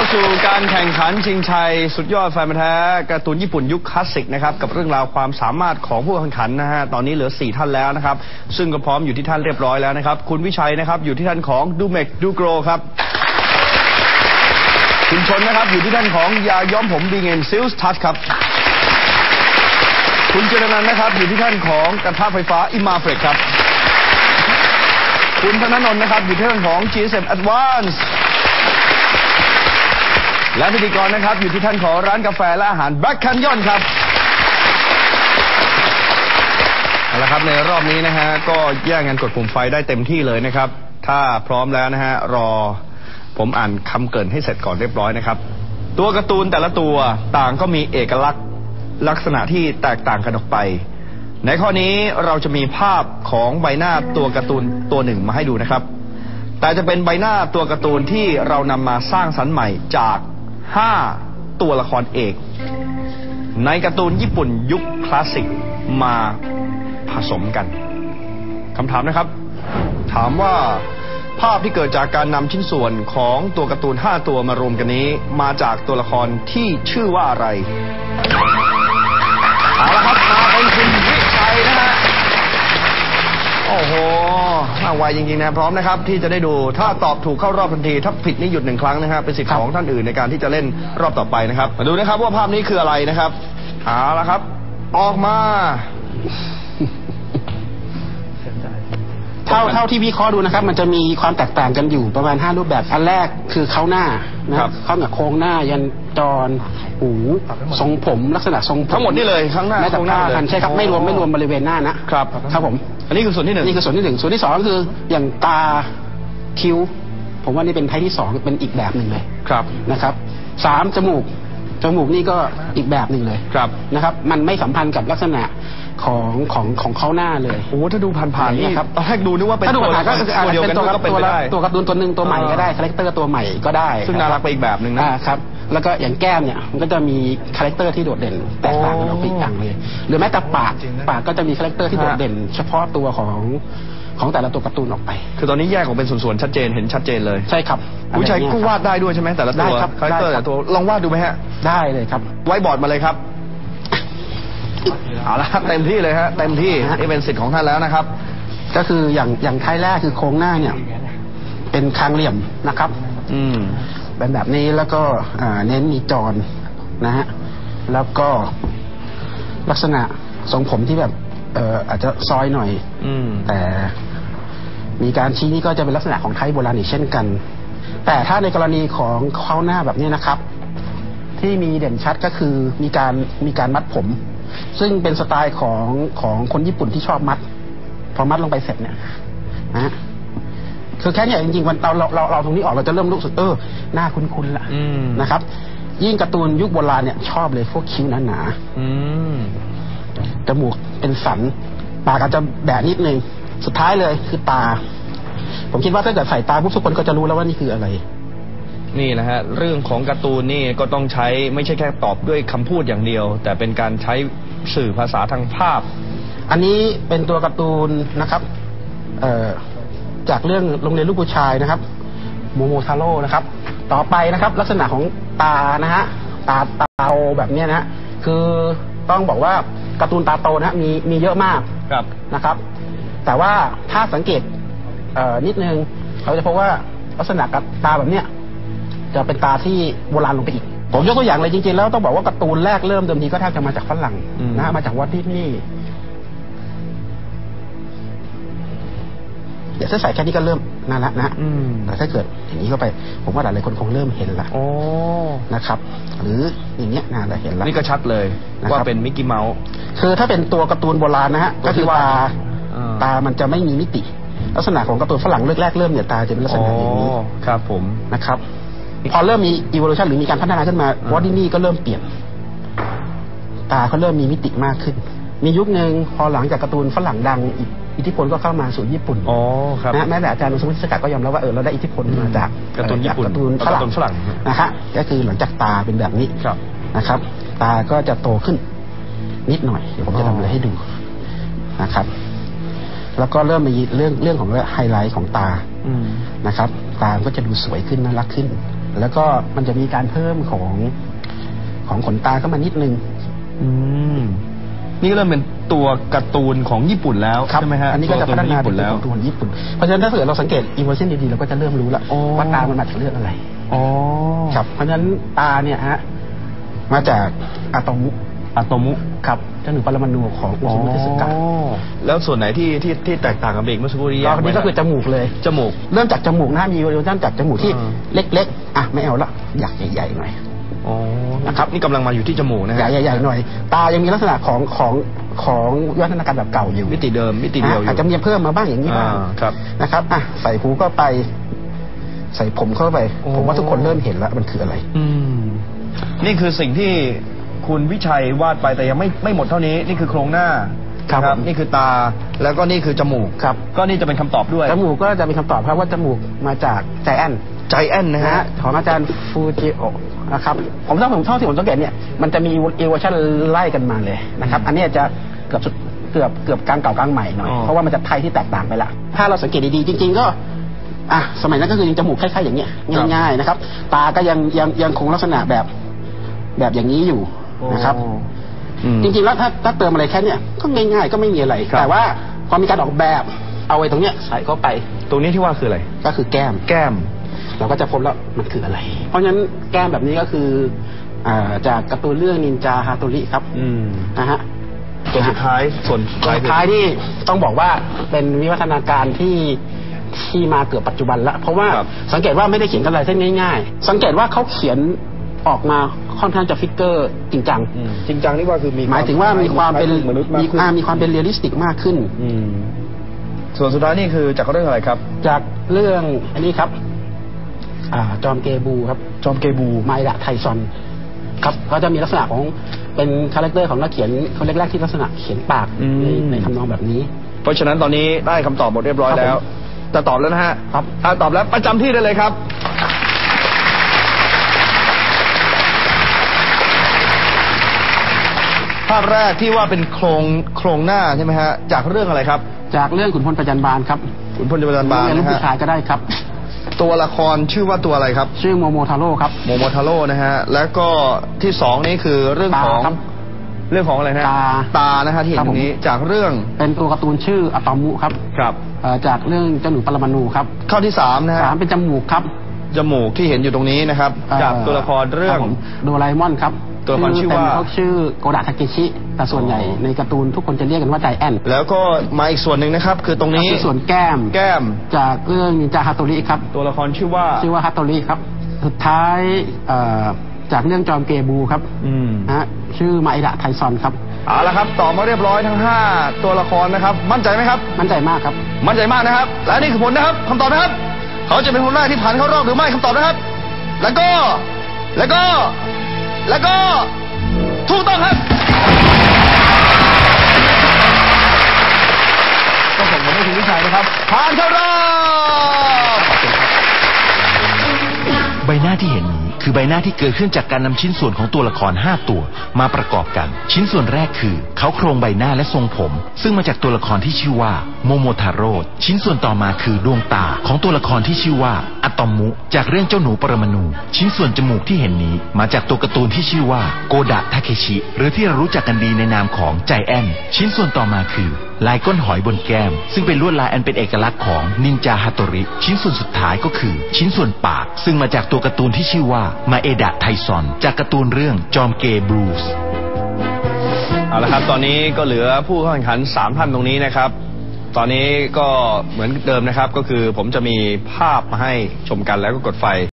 สู่การแข่งขันชิงชัยสุดยอดแฟนพันธุ์แท้การ์ตูนญี่ปุ่นยุคคลาสสิกนะครับกับเรื่องราวความสามารถของผู้แข่งขันนะฮะตอนนี้เหลือ4ท่านแล้วนะครับซึ่งก็พร้อมอยู่ที่ท่านเรียบร้อยแล้วนะครับคุณวิชัยนะครับอยู่ที่ท่านของดูเมกดูโกรครับคุณชนนะครับอยู่ที่ท่านของยาย้อมผมบีเงินซิลส์ทัชครับคุณเจรนันท์นะครับอยู่ที่ท่านของกระทะไฟฟ้าอิมาเฟรกครับคุณธนนนท์นะครับอยู่ที่ท่านของ GSM Advance และพิธีกรนะครับอยู่ที่ท่านของร้านกาแฟและอาหารแบล็คแคนยอนครับเอาละครับในรอบนี้นะฮะก็แย่งกันกดปุ่มไฟได้เต็มที่เลยนะครับถ้าพร้อมแล้วนะฮะรอผมอ่านคำเกริ่นให้เสร็จก่อนเรียบร้อยนะครับตัวการ์ตูนแต่ละตัวต่างก็มีเอกลักษณะที่แตกต่างกันออกไปในข้อนี้เราจะมีภาพของใบหน้าตัวการ์ตูนตัวหนึ่งมาให้ดูนะครับแต่จะเป็นใบหน้าตัวการ์ตูนที่เรานำมาสร้างสรรค์ใหม่จาก5ตัวละครเอกในการ์ตูนญี่ปุ่นยุคคลาสสิกมาผสมกันคำถามนะครับถามว่าภาพที่เกิดจากการนำชิ้นส่วนของตัวการ์ตูน5ตัวมารวมกันนี้มาจากตัวละครที่ชื่อว่าอะไรเอาละครับมาเป็นคุณวิชัยนะฮะโอ้โหน่าไวจริงๆนะพร้อมนะครับที่จะได้ดูถ้าตอบถูกเข้ารอบทันทีถ้าผิดนี่หยุด1ครั้งนะครับเป็นสิทธิ์ของท่านอื่นในการที่จะเล่นรอบต่อไปนะครับมาดูนะครับว่าภาพนี้คืออะไรนะครับเอาละครับออกมาเท่าที่วิเคราะห์ดูนะครับมันจะมีความแตกต่างกันอยู่ประมาณ5รูปแบบอันแรกคือเข้าหน้านะครับเข้าหน้าโค้งหน้ายันจรหูทรงผมลักษณะทรงผมทั้งหมดนี่เลยข้างหน้าแม้แต่ผ้าพันใช่ครับไม่รวมบริเวณหน้านะครับครับผมอันนี้คือส่วนที่1 นี่คือส่วนที่1ส่วนที่2ก็คืออย่างตาคิ้วผมว่านี่เป็นไทป์ที่2เป็นอีกแบบหนึ่งเลยครับนะครับ3จมูกนี่ก็อีกแบบหนึ่งเลยครับนะครับมันไม่สัมพันธ์กับลักษณะของเขาหน้าเลยโอ้ถ้าดูผ่านๆนี่ครับตอนแรกดูนึกว่าเป็นตัวผ่านก็เดียวกันก็เป็นไปได้ตัวการ์ตูนตัวหนึ่งตัวใหม่ก็ได้คาแรคเตอร์ตัวใหม่ก็ได้ซึ่งน่ารักไปอีกแบบหนึ่งนะครับแล้วก็อย่างแก้มเนี่ยมันก็จะมีคาแรคเตอร์ที่โดดเด่นแตกต่างกันออกไปอีกอย่างเลยหรือแม้แต่ปากก็จะมีคาแรคเตอร์ที่โดดเด่นเฉพาะตัวของแต่ละตัวการ์ตูนออกไปคือตอนนี้แยกออกเป็นส่วนๆชัดเจนเห็นชัดเจนเลยใช่ครับผู้ชายก็วาดได้ด้วยใช่ไหมแต่ละตัวคาแรคเตอร์แต่ละตัวลองวาดดูไหมฮะได้เลยครับไว้บอร์ดมาเลยครับเอาละเต็มที่เลยฮะเต็มที่นี่เป็นสิทธิ์ของท่านแล้วนะครับก็คืออย่างท้ายแรกคือโครงหน้าเนี่ยเป็นคางเหลี่ยมนะครับเป็นแบบนี้แล้วก็เน้นมีจรนะฮะแล้วก็ลักษณะทรงผมที่แบบอาจจะซอยหน่อยแต่มีการชี้นี่ก็จะเป็นลักษณะของไทยโบราณอีกเช่นกันแต่ถ้าในกรณีของเข้าหน้าแบบนี้นะครับที่มีเด่นชัดก็คือมีการมัดผมซึ่งเป็นสไตล์ของคนญี่ปุ่นที่ชอบมัดพอมัดลงไปเสร็จเนี่ยนะคือแค่นี้จริงๆวันเราตรงนี้ออกเราจะเริ่มรู้สึกหน้าคุ้นๆละนะครับยิ่งการ์ตูนยุคโบราณเนี่ยชอบเลยพวกคิ้วหนาๆจมูกเป็นสันปากอาจจะแบะนิดนึงสุดท้ายเลยคือตาผมคิดว่าถ้าเกิดใส่ตาทุกคนก็จะรู้แล้วว่านี่คืออะไรนี่นะฮะเรื่องของการ์ตูนนี่ก็ต้องใช้ไม่ใช่แค่ตอบด้วยคำพูดอย่างเดียวแต่เป็นการใช้สื่อภาษาทางภาพอันนี้เป็นตัวการ์ตูนนะครับจากเรื่องโรงเรียนลูกผู้ชายนะครับโมโมทาโร่นะครับต่อไปนะครับลักษณะของตานะฮะตาโตแบบนี้นะคือต้องบอกว่าการ์ตูนตาโตนะมีเยอะมากนะครับแต่ว่าถ้าสังเกตนิดนึงเราจะพบว่าลักษณะตาแบบเนี้ยจะเป็นตาที่โบราณลงไปอีกผมยกตัวอย่างเลยจริงๆแล้วต้องบอกว่าการ์ตูนแรกเริ่มเดิมทีก็แทบจะมาจากฝรั่งนะมาจากวอลต์ดิสนีย์เดี๋ยวถ้าใส่แค่นี้ก็เริ่มน่ารักนะแต่ถ้าเกิดอย่างนี้เข้าไปผมว่าหลายคนคงเริ่มเห็นละนะครับหรืออย่างเงี้ยน่าจะเห็นละนี่ก็ชัดเลยว่าเป็นมิกกี้เมาส์คือถ้าเป็นตัวการ์ตูนโบราณนะฮะก็คือตามันจะไม่มีมิติลักษณะของการ์ตูนฝรั่งแรกเริ่มเนี่ยตาจะเป็นลักษณะอย่างนี้ครับผมนะครับพอเริ่มมี evolution หรือมีการพัฒนาขึ้นมาวอลต์ดิสนีย์ก็เริ่มเปลี่ยนตาเขาเริ่มมีมิติมากขึ้นมียุคนึงพอหลังจากการ์ตูนฝรั่งดังอิทธิพลก็เข้ามาสู่ญี่ปุ่นนะแม้แต่อาจารย์นุสมิทสกัดก็ยอมรับว่าเราได้อิทธิพลมาจากการ์ตูนญี่ปุ่นการ์ตูนฝรั่งนะฮะก็คือหลังจากตาเป็นแบบนี้นะครับตาก็จะโตขึ้นนิดหน่อยเดี๋ยวผมจะทำอะไรให้ดูนะครับแล้วก็เริ่มมีเรื่องของไฮไลท์ของตานะครับตาก็จะดูสวยขึ้นน่ารักขึ้นแล้วก็มันจะมีการเพิ่มของขนตาเข้ามานิดนึงนี่ก็เริ่มเป็นตัวการ์ตูนของญี่ปุ่นแล้วใช่ไหมฮะอันนี้ก็จะพัฒนาเป็นตัวการ์ตูนญี่ปุ่นเพราะฉะนั้นถ้าเกิดเราสังเกตอีเวอร์ชันดีๆเราก็จะเริ่มรู้แล้วว่าตามันมาจากเรื่องอะไรครับเพราะฉะนั้นตาเนี่ยฮะมาจากอะโตมุครับเจ้าหนูปรมาณูของโอซามุเทสึกะแล้วส่วนไหนที่แตกต่างกับเบรกเมื่อสักครู่นี้นี่ก็คือจมูกเลยจมูกเริ่มจากจมูกนะมีเริ่มจากจมูกที่เล็กๆไม่เอาละอยากใหญ่ๆหน่อยนะครับนี่กำลังมาอยู่ที่จมูกนะฮะใหญ่ๆหน่อยตายังมีลักษณะของวิวัฒนาการแบบเก่าอยู่มิติเดิมมิติเดียวอยู่อาจจะมีเพิ่มมาบ้างอย่างนี้บ้างนะครับใส่หูก็ไปใส่ผมเข้าไปผมว่าทุกคนเริ่มเห็นแล้วมันคืออะไรนี่คือสิ่งที่คุณวิชัยวาดไปแต่ยังไม่หมดเท่านี้นี่คือโครงหน้าครับนี่คือตาแล้วก็นี่คือจมูกครับก็นี่จะเป็นคำตอบด้วยจมูกก็จะเป็นคำตอบครับว่าจมูกมาจากใจแอนนะฮะของอาจารย์ฟูจิโอะนะครับผมเท่าที่ผมสังเกตเนี่ยมันจะมีเอเวอร์ชันไล่กันมาเลยนะครับอันนี้จะเกือบกลางเก่ากลางใหม่หน่อยเพราะว่ามันจะไทยที่แตกต่างไปละถ้าเราสังเกตดีๆจริงๆก็สมัยนั้นก็คือจมูกคล้ายๆอย่างเงี้ยง่ายๆนะครับตาก็ยังคงลักษณะแบบอย่างนี้อยู่นะครับจริงๆแล้วถ้าเติมอะไรแค่เนี้ยก็ง่ายๆก็ไม่มีอะไรแต่ว่าพอมีการออกแบบเอาไว้ตรงเนี้ยใส่เข้าไปตรงนี้ที่ว่าคืออะไรก็คือแก้มเราก็จะพบแล้วมันคืออะไรเพราะฉะนั้นแก้มแบบนี้ก็คือจากการ์ตูนเรื่องนินจาฮาโตริครับนะฮะตัวสุดท้ายส่วนท้ายนี่ต้องบอกว่าเป็นวิวัฒนาการที่มาเกือบปัจจุบันละเพราะว่าสังเกตว่าไม่ได้เขียนกันอะไรเส้นง่ายๆสังเกตว่าเขาเขียนออกมาค่อนข้างจะฟิกเกอร์จริงจังนี่ว่าคือหมายถึงว่ามีความเป็นมีความเป็นเรียลลิสติกมากขึ้นส่วนสุดท้ายนี่คือจากเรื่องอะไรครับจากเรื่องอันนี้ครับจอมเกบูครับจอมเกบูไมดะไทซอนครับเขาจะมีลักษณะของเป็นคาแรคเตอร์ของนักเขียนคนแรกๆที่ลักษณะเขียนปากในคำนองแบบนี้เพราะฉะนั้นตอนนี้ได้คำตอบหมดเรียบร้อยแล้วจะตอบแล้วนะฮะครับตอบแล้วประจำที่ได้เลยครับภาพแรกที่ว่าเป็นโครงหน้าใช่ไหมฮะจากเรื่องอะไรครับจากเรื่องขุนพลประจันบานครับขุนพลประจันบานนะฮะผู้ชายก็ได้ครับตัวละครชื่อว่าตัวอะไรครับชื่อโมโมทาโร่ครับโมโมทาโร่นะฮะแล้วก็ที่สองนี้คือเรื่องของอะไรนะตานะฮะที่เห็นตรงนี้จากเรื่องเป็นตัวการ์ตูนชื่ออะตอมุครับจากเรื่องเจ้าหนูปรมาณูครับข้อที่3นะฮะ 3เป็นจมูกครับจมูกที่เห็นอยู่ตรงนี้นะครับจากตัวละครเรื่องโดราเอมอนครับตัวละครชื่อว่าชื่อโกดะทาเกชิแต่ส่วนใหญ่ในการ์ตูนทุกคนจะเรียกกันว่าใจแอนแล้วก็มาอีกส่วนหนึ่งนะครับคือตรงนี้ส่วนแก้มจากเรื่องนินจาฮาโตริครับตัวละครชื่อว่าฮาโตริครับสุดท้ายจากเรื่องจอมเกบูครับชื่อมาอิดะไทซอนครับเอาละครับตอบมาเรียบร้อยทั้ง5ตัวละครนะครับมั่นใจไหมครับมั่นใจมากครับมั่นใจมากนะครับและนี่คือผลนะครับคำตอบนะครับเขาจะเป็นคนแรกที่ผ่านเข้ารอบหรือไม่คำตอบนะครับแล้วก็ถูกต้องครับก็ส่งผลให้คุณวิชัยนะครับผ่านเข้ารอบใบหน้าที่เห็นนี้คือใบหน้าที่เกิดขึ้นจากการนำชิ้นส่วนของตัวละคร5ตัวมาประกอบกันชิ้นส่วนแรกคือเขาโครงใบหน้าและทรงผมซึ่งมาจากตัวละครที่ชื่อว่าโมโมทาโร่ชิ้นส่วนต่อมาคือดวงตาของตัวละครที่ชื่อว่าอะตอมุจากเรื่องเจ้าหนูปรมาณูชิ้นส่วนจมูกที่เห็นนี้มาจากตัวการ์ตูนที่ชื่อว่าโกดะทาเคชิหรือที่เรารู้จักกันดีในนามของใจแอนชิ้นส่วนต่อมาคือลายก้นหอยบนแก้มซึ่งเป็นลวดลายอันเป็นเอกลักษณ์ของนินจาฮาโตริชิ้นส่วนสุดท้ายก็คือชิ้นส่วนปากซึ่งมาจากตัวการ์ตูนที่ชื่อว่ามาเอดะไทซอนจากการ์ตูนเรื่องจอมเกบรูซเอาละครับตอนนี้ก็เหลือผู้เข้าแข่งขัน3ท่านตรงนี้นะครับตอนนี้ก็เหมือนเดิมนะครับก็คือผมจะมีภาพมาให้ชมกันแล้วก็กดไฟ